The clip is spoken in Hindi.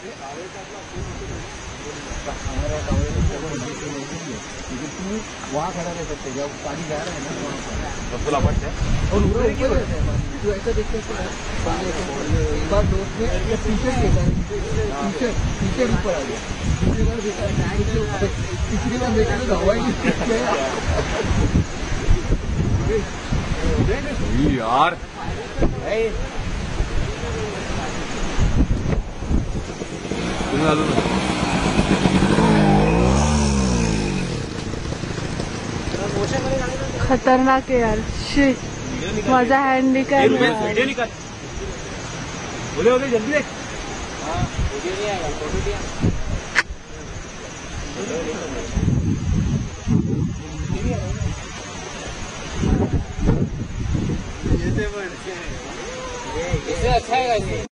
हमारा वहाँ खड़ा रह सकते जब पानी जा रहा है ना वहाँ पर और ऊपर जो ऐसा देखते एक बार दोस्त ने टीशर्ट देखा टीशर्ट ऊपर आ गया दूसरी बार देखा तीसरी बार देखा तो हवा ही यार खतरनाक है यार। शिट, मजा हैंड निकाल वीडियो निकाल बोले जल्दी देख। वीडियो नहीं आएगा फोटो दिया इससे अच्छा है।